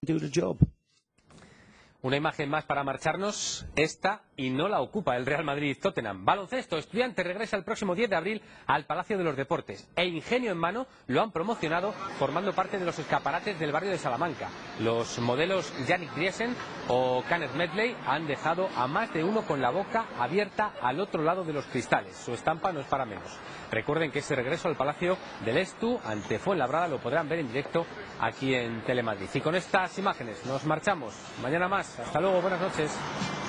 do the job. Una imagen más para marcharnos, esta, y no la ocupa el Real Madrid-Tottenham. Baloncesto, Estudiantes regresa el próximo 10 de abril al Palacio de los Deportes. E Ingenio en Mano lo han promocionado formando parte de los escaparates del barrio de Salamanca. Los modelos Yannick Driesen o Kenneth Medley han dejado a más de uno con la boca abierta al otro lado de los cristales. Su estampa no es para menos. Recuerden que ese regreso al Palacio del Estu ante Fuenlabrada lo podrán ver en directo aquí en Telemadrid. Y con estas imágenes nos marchamos. Mañana más. Hasta luego. Buenas noches.